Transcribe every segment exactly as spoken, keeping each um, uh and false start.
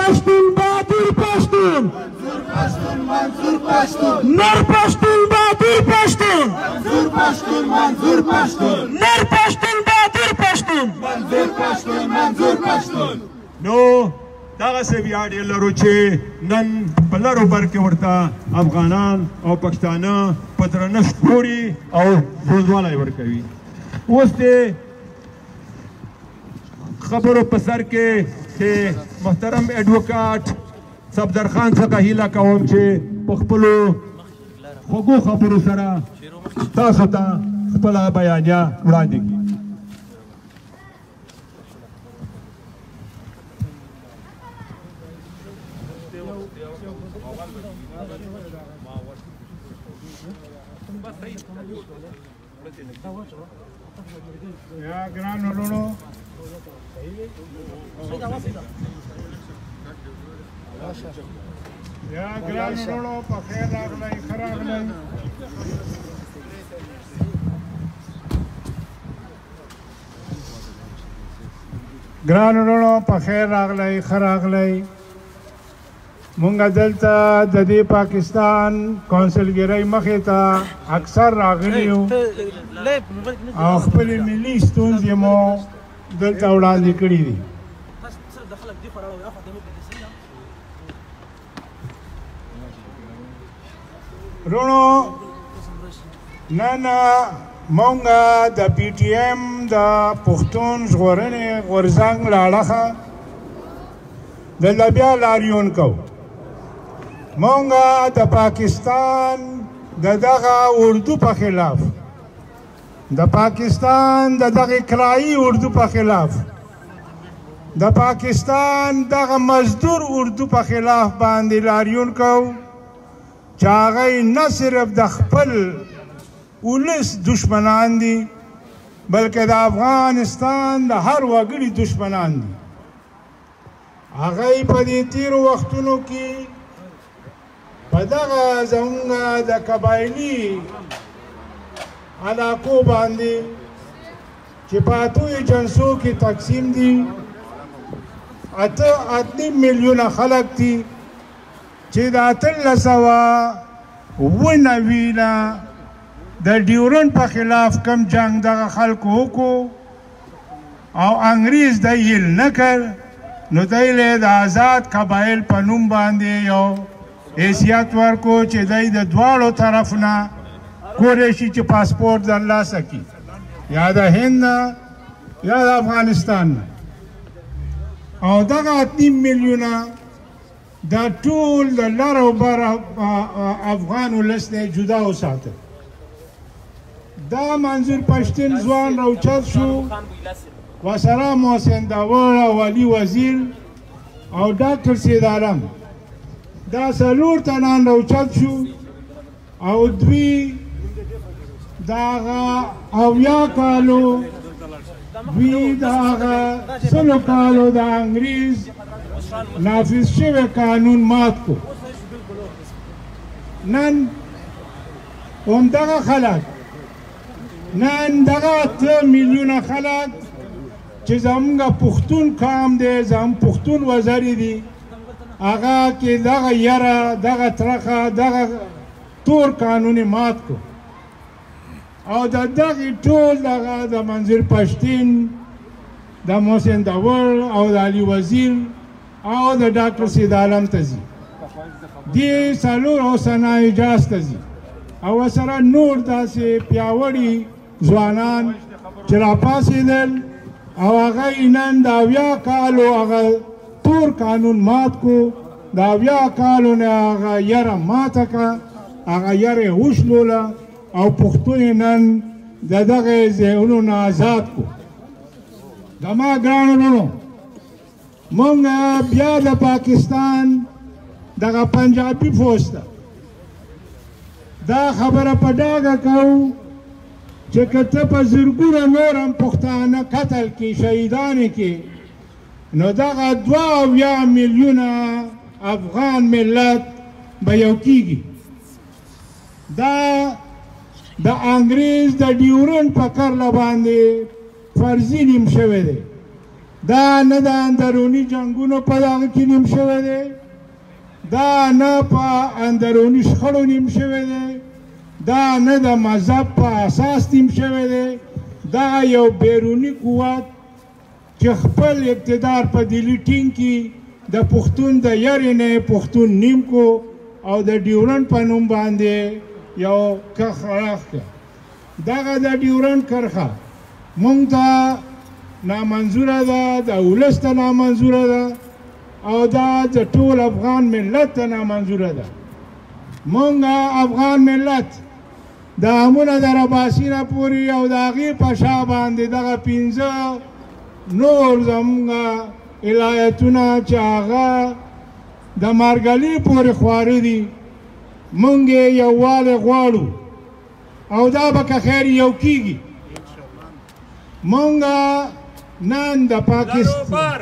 پشتون بہادر پشتون منظور پشتون منظور پشتون نر پشتون بہادر پشتون منظور پشتون منظور پشتون نر پشتون بہادر پشتون منظور پشتون منظور پشتون. نو دغسې ویاړ یې لرو چې نن په لرو بر کې ورته افغانان او پښتانه په درنښت ګوري او ځوځوالی ورکوي. اوس د خبرو په سر کې چې محترم ایڈوکاټ صفدر خان څخه هیله کوم چې په خپلو خوږو خبرو سره تاسو ته خپله بیانیه وړاندې کړي. یا ګرانو وروڼو یا ګرانو وروڼو په خیر راغلی ښه راغلی. ګرانو وروڼو په خیر راغلی ښه راغلی. مونږ دلته د دې پاکستان کونسلګرۍ مخې ته اکثر راغلي یو او خپلې ملي ستونزې مو دلته وړاندې کړي دي. وروڼو نن مونږ د پی ټي ایم د پښتون ژغورنې غورځنګ له اړخه دلته بیا لاریون کوو. مونږ د پاکستان د دغه اردو په خلاف د پاکستان د دغه کرایي اردو په خلاف د پاکستان دغه مزدور اردو په خلاف باندې لاریون کوو چې هغه نه صرف د خپل ولس دشمنان دي بلکې د افغانستان د هر وګړي دشمنان دي. هغه په دې تیرو وختونو کې په دغه زموږ د قبایلي علاقو باندې چې په اتو جنسو کې تقسیم دي اته اته میلیونه خلک دي چې د اتلس سوه اووه نوي نه د ډیورنډ په خلاف کم جنګ دغه خلکو وکړو او انګریز دی هیل نه کړ نو دی له د آزاد قبایل په نوم باندې یو حیثیت ورکو چې دی د دواړو طرف نه کولی شي چې پاسپورټ ترلاسه کړي یا د هند نه یا د افغانستان نه. او دغه اته میلیونه دا ټول د لر او بر افغان ولس نه جدا وساته. دا منظور پښتون ځوان راوچت شو وسره محسن داور او علي وزیر او ډاکټر سید عالم دا څلور تنان راوچت شو او دوی دغه اویا کالو دوی دغه سلو کالو د انګریز نافذ شوی قانون مات کو. نن همدغه خلک نن دغه اته میلیونه خلک چې زموږ پښتون قام دی زموږ پښتون وزري دي هغه کې دغه یره دغه ترخه دغه تور قانون مات کو او د دغې ټول دغه د منظور پښتین د محسن داور او د علي وزیر او د ډاکټر سید عالم ته ځي دې څلور اوسنه اجاز ته ځي او ورسره نور داسې پیاوړي ځوانان چې راپاڅېدل او هغه یې نن د اویا کالو هغه تور قانون مات کو د اویا کالو نه هغه یره ماته کړه هغه یره یې وشلوله او پښتون یې نن د دغه ځایونو نه آزاد کو. زما ګرانو وروڼو مونږ بیا د پاکستان دغه پنجابي فوج ته دا خبره په ډاګه کوو چې که ته په زرګونه نور هم پښتانه قتل کړي شهیدان کړي نو دغه دوه اویا میلیونه افغان ملت به یو کیږي. دا د انګریز د ډیورنډ په کرله باندې فرضي نیم شوی دی دا نه د اندروني جنګونو په دغه کې نیم شوی دی، دا نه په اندروني شخړو نیم شوی دی، دا نه د مذهب په اساس نیم شوی دی، دا یو بیروني قوت چې خپل اقتدار په دلی ټینګ کړي، د پښتون د یارې نه پښتون نیم کو او د ډیورنډ په نوم باندې یو کرښه راښکه. دغه د ډیورنډ کرښه موږ ته نامنظوره ده، د ولس ته نامنظوره ده او دا د ټول افغان ملت ته نامنظوره ده. موږ افغان ملت د امونه د رباسي نه پورې او د هغې په شا باندې دغه پنځه نور زموږ ولایتونه چې هغه د مارګلي پورې خواره دي، موږ یې یووالی غواړو او دا به که خیر یو کېږي. موږ نن د پاکستان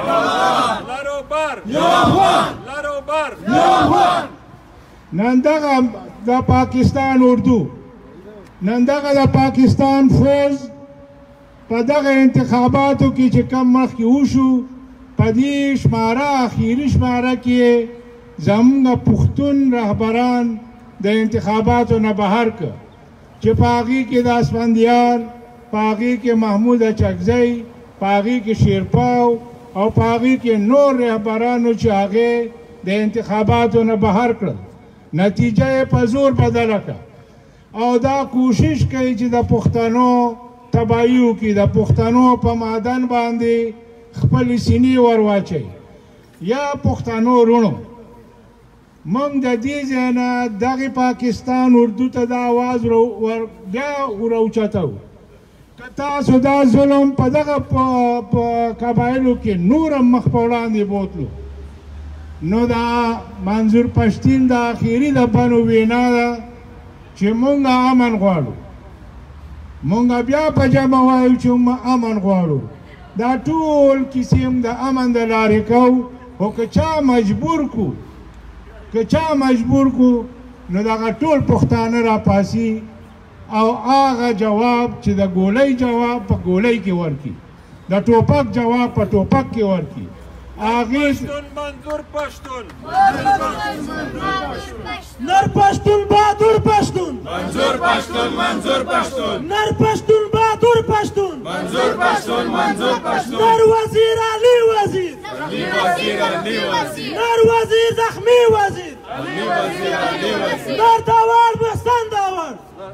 نن دغه د پاکستان اردو نن دغه د پاکستان فوج په دغه انتخاباتو کې چې کم مخکې وشو، په دې شماره اخیري شماره کې زموږ پښتون رهبران د انتخاباتو نه بهر کړه چې په هغې کې د اسفندیار، په هغې کې محمود اچکزی، په هغې کې شیرپاو او په هغې کې نور رهبرانو چې هغې د انتخاباتو نه بهر کړل. نتیجه یې په زور بدله کړه او دا کوشش کوي چې د پښتنو تباهي وکړي، د پښتنو په معدن باندې خپلې سینې ور واچوي. یا پښتنو وروڼو، موږ د دې ځای نه دغې پاکستان اردو ته دا آواز بیا راوچتوو که تاسو دا ظلم په دغه په قبایلو کې نور هم مخ په وړاندې بوتلو، نو دا منظور پښتین د اخیري د بنو وینا ده چې موږ امن غواړو. موږ بیا په جمع وایو چې موږ امن غواړو. دا ټول کیسې د امن د لارې کوو، خو که چا مجبور کو که چا مجبور کو نو دغه ټول پښتانه راپاسي او هغه جواب چې د ګولۍ جواب په ګولۍ کې ورکړي، د ټوپک جواب په ټوپک کې ورکړي. پشتون منظور پشتون نر پشتون بهادر پشتون منظور پشتون منظور پشتون نر پشتون بهادر پشتون منظور پشتون منظور پشتون نر وزیر علی وزیر علی وزیر علی وزیر نر وزیر زخمی وزیر علی وزیر علی وزیر نر داور بستان داور.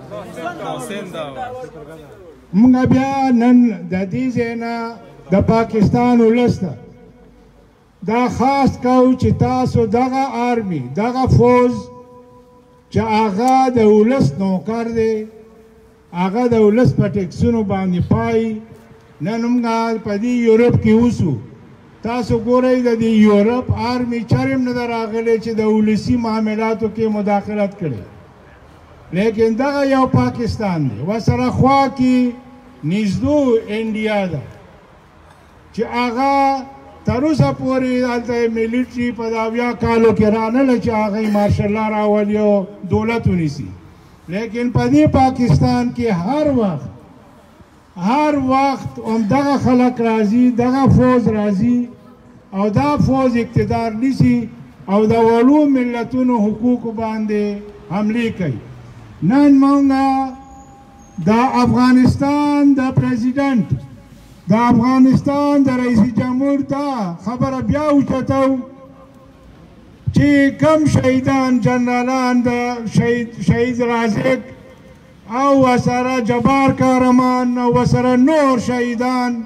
موږ بیا نن د دې ځای نه د پاکستان ولس ته دا خاص کوو چې تاسو دغه آرمي، دغه فوج چې هغه د ولس نوکر دی، هغه د ولس په ټکسونو باندې پای، نن موږ په دې یورپ کې اوسو. تاسو ګورئ د دې یورپ آرمي چرم نه ده راغلی چې د ولسي معاملاتو کې مداخلت کړي، لیکن دغه یو پاکستان دی، ورسره خوا کې نږدو انډیا ده چې هغه تر اوسه پورې هلته میلیټري په دا اویا کالو کې رانله چې هغه مارشل لا راولي او دولت ونیسي. لیکن په دې پاکستان کې هر وخت هر وخت همدغه خلک راځي، دغه فوج راځي او دا فوج اقتدار نیسي او د وړو ملتونو حقوقو باندې حملې کوي. نن موږ د افغانستان د پریزیډنټ، د افغانستان د رئیس جمهور دا خبره بیا اوچتو چې کم شهیدان جنرالان د شهید شهید رازق او ورسره جبار کارمان او ورسره نور شهیدان،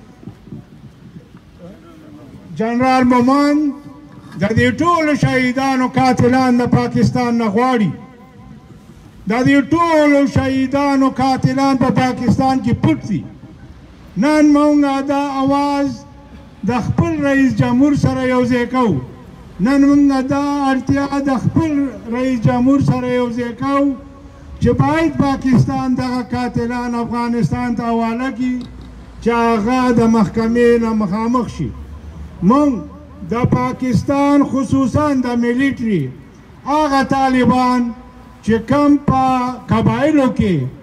جنرال مومند د دې ټولو شهیدانو قاتلان د پاکستان نه غواړي. د دې ټولو شهیدانو قاتلان په پاکستان کې پټ دي. نن موږ دا اواز د خپل رئیس جمهور سره یو ځای کوو. نن موږ دا اړتیا د خپل رئیس جمهور سره یو ځای کوو چې باید پاکستان دغه قاتلان افغانستان ته حواله کړي چې هغه د محکمې نه مخامخ شي. موږ د پاکستان خصوصا د میلیټري هغه طالبان چې کم په قبایلو کې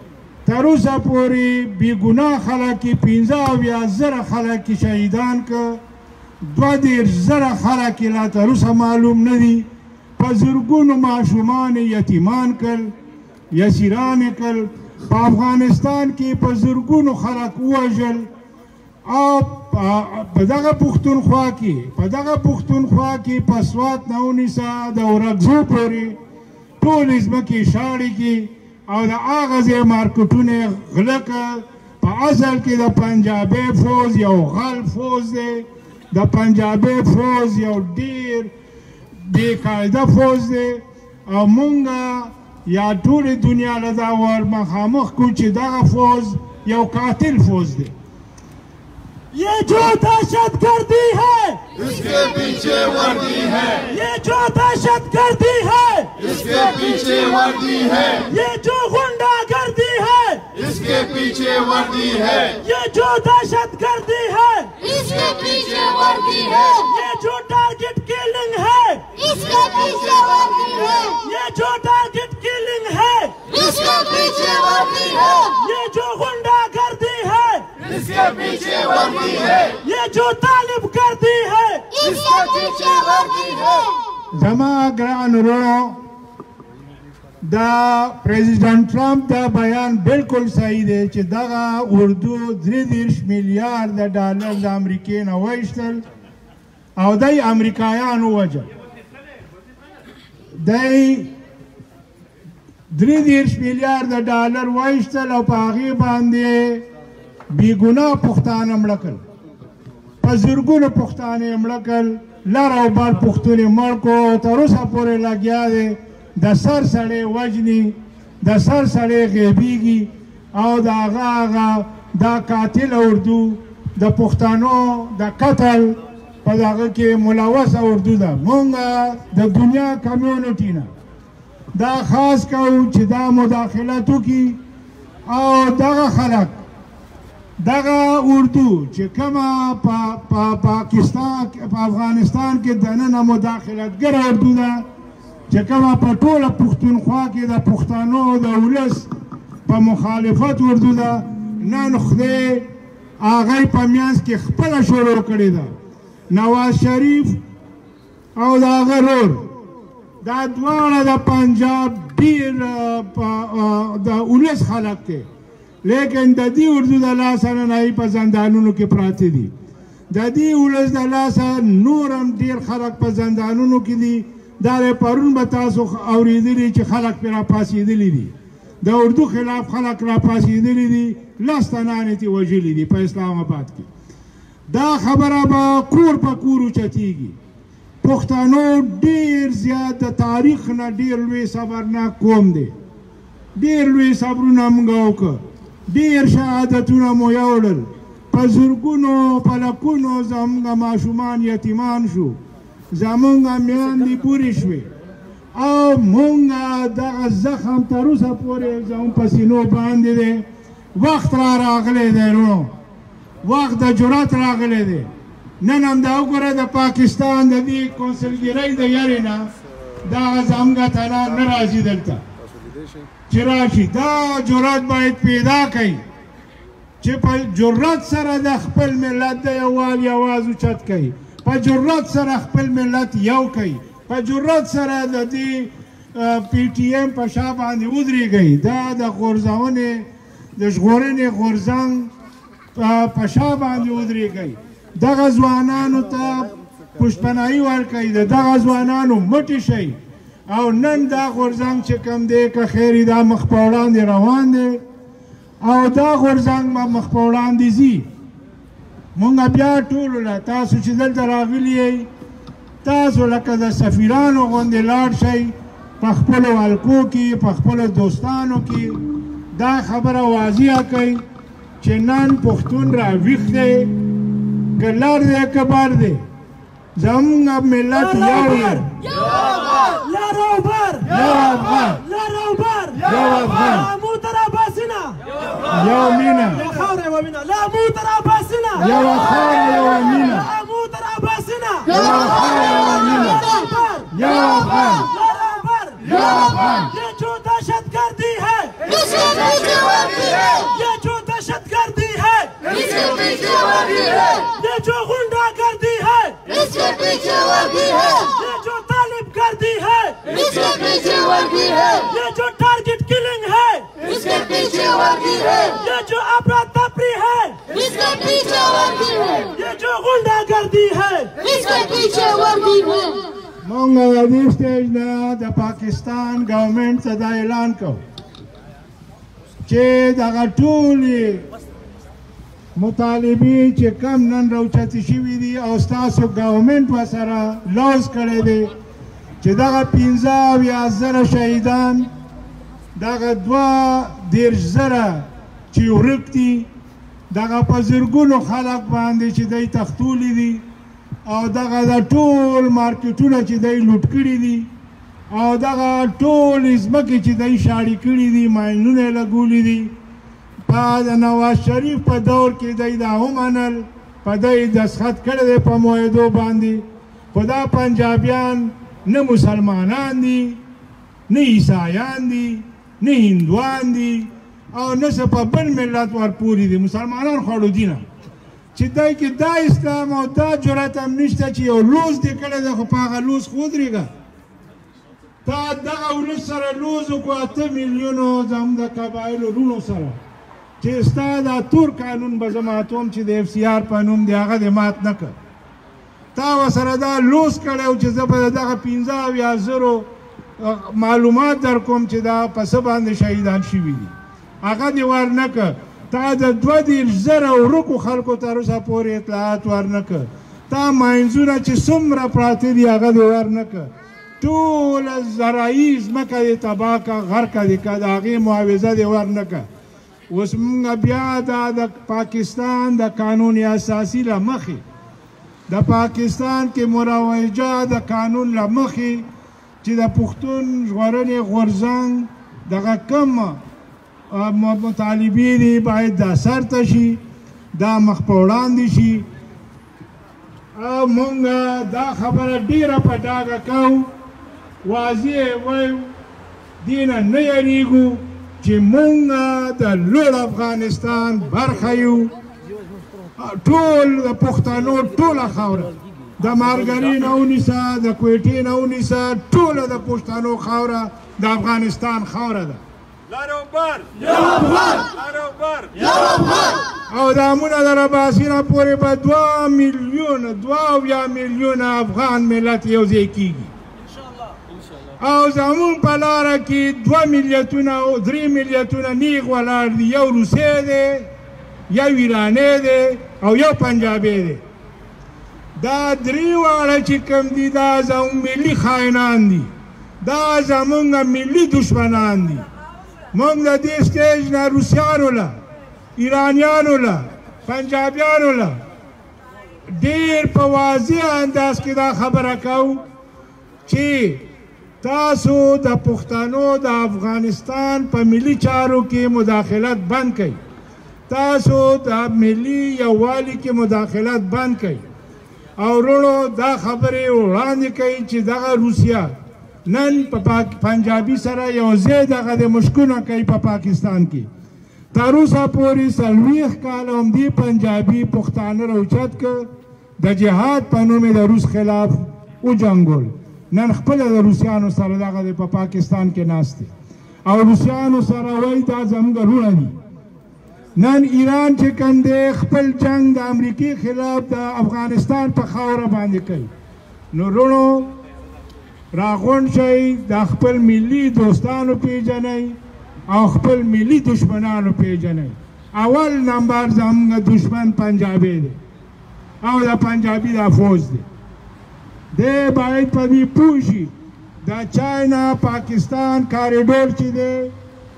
تر اوسه پورې بې ګناه خلک یې پنځه اویا زره خلک یې شهیدان که دوه دېرش زره خلک یې لا تر اوسه معلوم نه دي په زرګونو ماشومان یې یتیمان کړل یسیران یې کړل په افغانستان کې په زرګونو خلک ووژل او په دغه پښتونخوا کې په دغه پښتونخوا کې په سوات نه ونیسه د ورکزو پورې ټولې ځمکې شاړې کې او د هغه ځای مارکېټونه یې غله کړه په اصل کې د پنجابي فوز یو غل فوز دی د پنجابي فوز یو ډېر بې قاعده فوز دی او مونږ یا ټولې دنیا له دا ور مخامخ کړو چې دغه فوز یو قاتل فوز دی ये जो दहशत गर्दी है इसके पीछे वर्दी है ये जो दहशत गर्दी है इसके पीछे वर्दी है ये जो गुंडा गर्दी है इसके पीछे वर्दी है ये जो दहशत गर्दी है इसके पीछे वर्दी है ये जो टारगेट किलिंग है इसके पीछे वर्दी है ये जो टारगेट किलिंग है इसके पीछे वर्दी है ये जो गुंडा गर्दी है इसके पीछे वर्दी है ये जो तालिब गर्दी है इसके पीछे वर्दी है زما ګران ورونو دا پریزیډنټ ټرمپ دا بیان بالکل صحیح دی چې دغه اردو درې دېرش میلیارډ ډالر د امریکې نه وایستل او دی امریکایان ووژل دی درې دېرش میلیارډ ډالر وایستل او په هغې باندې بې ګناه پښتانه مړه کړل په زرګونو پښتانه یې مړه کړل لر او بر پښتون یې مړ کړو تر اوسه پورې لګیا دی د سر سړی وژني د سر سړی غیبیږي او د هغه هغه دا قاتل اردو د پښتنو د قتل په دغه کې ملوثه اردو ده مونږ د دنیا کمیونټي نه دا خاص کوو چې دا مداخلت وکړي او دغه خلک دغه اردو چې کومه په پاکستان په افغانستان کې دننه مداخلتګره اردو ده چې کومه په ټوله پښتونخوا کې د پښتنو د ولس په مخالفت اردو ده نن خدای هغه په میانځ کې خپله شروع کړې ده نواز شریف او د هغه رور دا دواړه د پنجاب ډېر د ولس خلک دی لیکن د دې اردو د لاسه ننایي په زندانونو کې پراته دي د دې ولس د لاسه نور هم ډېر خلک په زندانونو کې دي دا پرون به تاسو اورېدلي چې خلک پرې راپاڅېدلي دي د اردو خلاف خلک راپاڅېدلي دي لس تنانې ترې وژلي دي په اسلام آباد کې دا خبره به کور په کور اوچتېږي پښتنو ډېر زیات د تاریخ نه ډېر لوی صبرناک قوم دی ډېر لوی صبرونه موږ وکړه ډېر شهادتونه مو یوړل په زرګونو په لکونو زموږ ماشومان یتیمان شو زموږ میندې پورې شوې او موږ دغه زخم تر اوسه پورې زموږ په سینو باندې دی وخت را راغلی دی ورونو وخت د جرأت راغلی دی نن هم دا وګوره د پاکستان د دې کونسلګرۍ د یارې نه دغه زموږ اتلان نه راځي دلته چې راشي دا جرأت باید پیدا کړي چې په جرأت سره د خپل ملت د یووالي اواز اوچت کړي په جرأت سره خپل ملت یو کړي په جرأت سره د دې پی ټي ایم په شا باندې ودرېږئ دا د غورځونې د ژغورنې غورځنګ په شا باندې ودرېږئ دغه ځوانانو ته پشپناهي ورکړئ د دغه ځوانانو مټې شئ او نن دا غورځنګ چې کوم دی که خیر دا مخ په وړاندې روان دی او دا غورځنګ به مخ په وړاندې ځي مونږ بیا ټولو له تاسو چې دلته راغلي یئ تاسو لکه د سفیرانو غوندې لاړ شئ په خپلو حلقو کې په خپلو دوستانو کې دا خبره واضحه کړئ چې نن پښتون راویښ دی که لر دی که بر دی زموږ ملت یو دی لر او بر یو افغان لر او بر یو افغان لامو تراباسنا یو مینه یو خاوره و مینه لامو تراباسنا یو خاوره یو مینه لامو تراباسنا یو خاوره یو مینه یو افغان لر او بر یو افغان ये जो दहशत गर्दी है इसके पीछे वर्दी है वर्दी है, ये जो गुंडागर्दी है इसके पीछे वर्दी है, ये जो तालिब गर्दी है इसके पीछे वर्दी है, ये जो टारगेट किलिंग है इसके पीछे वर्दी है, ये जो अफरा तफरी है इसके पीछे वर्दी है, ये जो गुंडागर्दी है इसके पीछे वर्दी है। مونږ د دې سټیج نه د پاکستان ګورنمنټ ته دا اعلان کوو چې دغه ټولې مطالبې چې کم نن راوچتې شوي دي او ستاسو ګورنمنټ ورسره لوز کړی دی چې دغه پنځه اویا زره شهیدان دغه دوه دېرش زره چې ورک دي دغه په زرګونو خلک باندې چې دی تختولی دي او دغه د ټول مارکیټونه چې دی لوټ کړي دي او دغه ټول ځمکې چې دی شاړې کړي دي ماینونه یې لګولي دي په د نواز شریف په دور کې دی دا ومنل په دی دستخط کړی دی په معاهدو باندې خو دا پنجابیان نه مسلمانان دي نه عیسایان دي نه هندوان دي او نه څه په بل ملت ورپورې دي مسلمانان خواړو دي نه چې دی کې دا اسلام او دا جرأت هم نشته چې یو لوز دې کړی دی خو په هغه لوز خو ودرېږه تا دغه ولس سره لوز وکړو اته میلیونو زموږ د قبایلو وروڼو سره چې ستا دا تور قانون به زه ماتوم چې د اف سی آر په نوم دی هغه دې مات نه کړ تا ورسره دا لوز کړی و چې زه به دغه پنځه اویا زرو معلومات در کوم چې دا په څه باندې شهیدان شوي دي هغه دې ور نه کړ تا د دوه دېرش زره ورکو خلکو تر اوسه پورې اطلاعات ور نه کړ تا ماینځونه چې څومره پراته دي هغه دې ور نه کړ ټوله زرعي ځمکه دې تباه کړه غرقه دې کړه د هغې معاوضه دې ور نه کړه اوس مونږ بیا دا د پاکستان د قانون اساسي له مخې د پاکستان کې مروجه د قانون له مخې چې د پښتون ژغورنې غورځنګ دغه کم مطالبې دي باید دا سرته شي دا مخ په وړاندې شي او مونږ دا خبره ډېره په ډاګه کوو واضح وایو دې نه نه یریږو چې مونږ د لوړ افغانستان برخه یو ټول د پښتنو ټوله خاوره د مارګري نه ونیسه د کویټې نه ونیسه ټوله د پښتنو خاوره د افغانستان خاوره ده لروبر افغان لروبر افغان او د امونه د راباسي نه پورې به دوه میلیونه دوه اویا میلیونه افغان ملت یو ځای کېږي او زمون په لاره کې دوه ملیتونه او درې ملیتونه نیغ ولاړ دي یو روسیې دی یو ایرانی دی او یو پنجابی دی دا درې واړه چې کوم دي دا زموږ ملي خاینان دي دا زموږ ملي دشمنان دي موږ د دې سټیج نه روسیانو له ایرانیانو له پنجابیانو له ډېر په واضح انداز کې دا خبره کوو چې تاسو د پښتنو د افغانستان په ملي چارو کې مداخلت بند کړئ تاسو د ملي یووالي کې مداخلت بند کړئ او وروڼو دا خبرې وړاندې کوي چې دغه روسیه نن په پنجابي سره یو ځای دغه د مشکونه کوي په پاکستان کې تر اوسه پورې څلوېښت کاله همدې پنجابي پښتانه راوچت کړ د جهاد په نوم یې د روس خلاف وجنګول نن خپله د روسیانو سره دغه د په پاکستان کې ناست دی او روسیانو سره وایي دا زموږ وروڼه دي نن ایران چې کوم دی خپل جنګ د امریکې خلاف د افغانستان په خاوره باندې کوي نو وروڼو راغونډ شئ د خپل ملي دوستانو پیژنئ او خپل ملي دشمنانو پیژنئ اول نمبر زموږ دشمن پنجابی دی او د پنجابي دا فوج دی دی باید په دې پوه شي د چاینا پاکستان کاریډور چې دی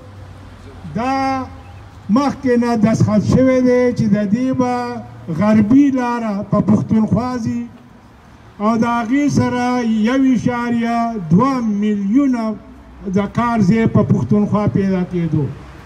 دا مخکې نه دستخط شوی دی چې د دې به غربي لاره په پښتونخوا ځي او د هغې سره یو اشاریه دوه میلیونه د کار ځای په پښتونخوا پیدا کېدو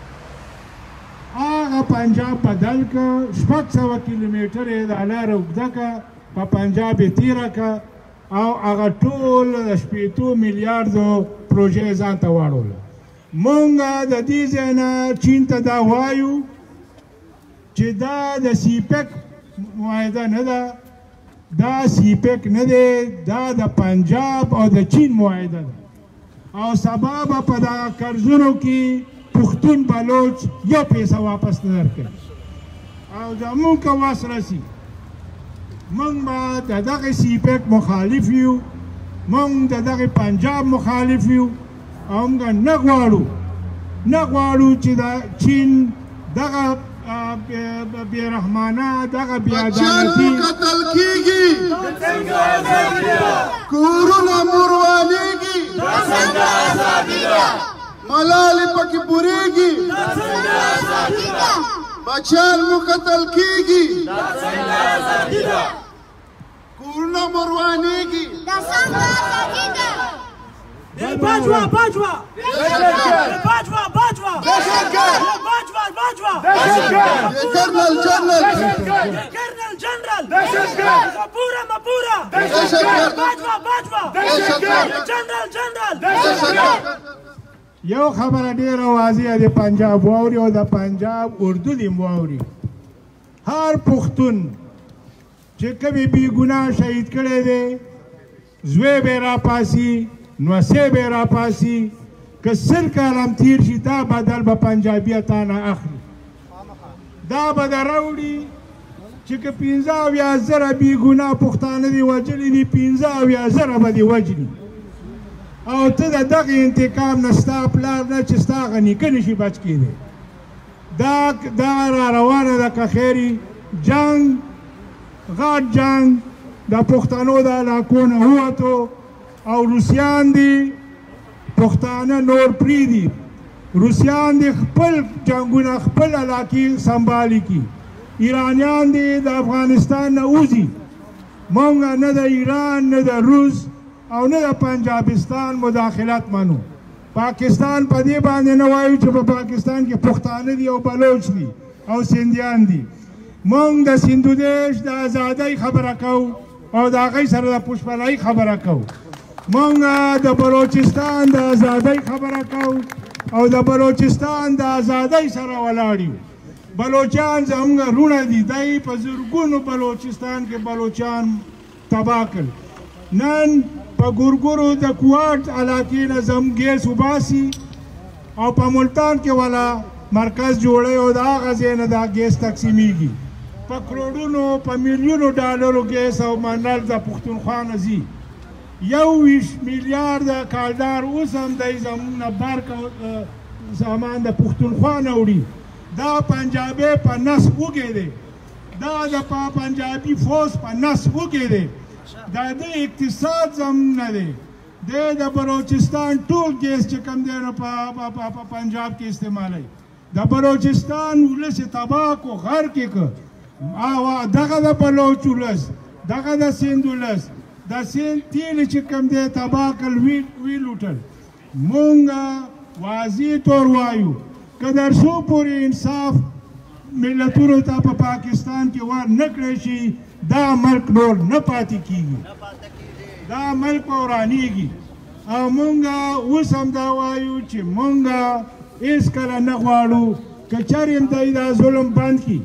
هغه پنجاب بدل که شپږ سوه کیلومیټر یې دا لاره اوږده که په پنجاب یې تېره که او هغه ټول د شپېتو میلیاردو پروژې ځان ته واړوله مونږ د دې ځای نه چین ته دا وایو چې دا د سیپک معاهده نه ده، دا سیپک نه دی، دا د پنجاب او د چین معاهده ده او سبا به په دغه قرضونو کې پښتون بلوچ یو پیسه واپس نه درکوي او زمونږ که وس رسي موږ به د دغه سیپک مخالف یو، موږ د دغه پنجاب مخالف یو او موږ نه غواړو نه غواړو چې د چین دغه بېرحمانه دغه بېعدالتي قتل کیږي، کورونه مروانېږي، ملالې پکې پورېږي، بچیان مو قتل کیږي، کورونه مروانېږي. باجوا باجوا باجوا باجوا باجوا باجوا جنرال جنرال Colonel General Mapura Mapura باجوا باجوا General General. یو خبره ډیره واضحه د پنجاب واوري او د پنجاب اردو دې واوري، هر پښتون چې کومې بې ګناه شهید کړی دی زوی به یې راپاسي، نوسې به یې راپاسي، که سل کال هم تیر شي دا بدل به پنجابي تا نه اخلي. دا به د راوړي چې که پنځه اویا زره بې ګناه پښتانه دې وژلي دي، پنځه اویا زره به دې وژلي او ته د دغه انتقام نه ستا پلار نه چې ستا هغه نیکه نشي بچ کېدی. دا دا را روانه ده که خیري جنګ غټ جنګ د پښتنو د علاقو نه ووتو او روسیان دي پښتانه نور پرېږدي، روسیان دي خپل جنګونه خپل علاقې سنبالي کړي، ایرانیان دي د افغانستان نه وځي. موږ نه د ایران نه د روس او نه د پنجابستان مداخلت منو. پاکستان په دې باندې نه وایو چې په پاکستان کې پښتانه دي او بلوچ دي او سندیان دي. موږ د سندودیش د ازادۍ خبره کوو او د هغې سره د پشپلۍ خبره کوو. موږ د بلوچستان د ازادۍ خبره کوو او د بلوچستان د ازادۍ سره ولاړ یو. بلوچان زموږ وروڼه دي، دی په زرګونو بلوچستان کې بلوچان تباه کړل. نن په ګورګورو د کوارټ علاقې نه زموږ ګیس وباسي او په ملتان کې والا مرکز جوړوي او د هغه ځای نه دا ګیس تقسیمیږي. په کروڑونو په میلیونو ډالرو ګیس او منل د پښتونخوا نه ځي. یو ویشت میلیارده کالدار اوس هم دی زموږ نه برق سامان د پښتونخوا نه وړي. دا پنجابی په نس وږی دی، دا د پنجابي فوج په نس وږی دی، دا د اقتصاد زموږ نه دی. دی د بلوچستان ټول ګیس چې کوم دی نو په پنجاب کې استعمالوي. د بلوچستان ولس یې تباه کړو، غرق یې کړ. او دغه د بلوچ ولس، دغه د سیند ولس، د سیند تیل چې کوم دی تباه کړل، ویې لوټل. مونږ واضح طور وایو که در څو پورې انصاف ملتونو ته په پاکستان کې ور نه کړی شي دا ملک نور نه پاتې کېږي، دا ملک به ورانېږي. او مونږ اوس هم دا وایو چې مونږ هېڅکله نه غواړو که چېرې هم دی دا ظلم بند کړي،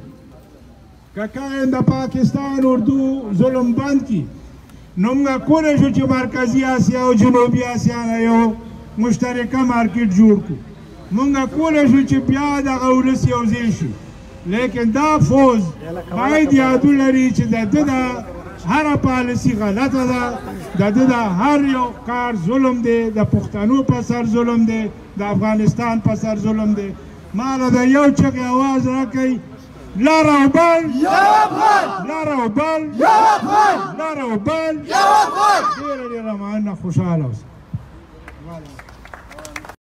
که کاین د پاکستان اردو ظلم بند کړي نو موږ کولی شو چې مرکزي اسیا او جنوبي اسیا نه یو مشترکه مارکیټ جوړ کړو. موږ کولی شو چې بیا دغه ولس یو ځای شي، لیکن دا فوج باید یاد ولري چې د ده د هره پالیسي غلطه ده، د ده د هر یو کار ظلم دی، د پښتنو په سر ظلم دی، د افغانستان په سر ظلم دی. ما له د یو چغې اواز راکوي لر او بل لر او بل لر او بل. ډېره ډېره مننه، خوشحاله اوسئ.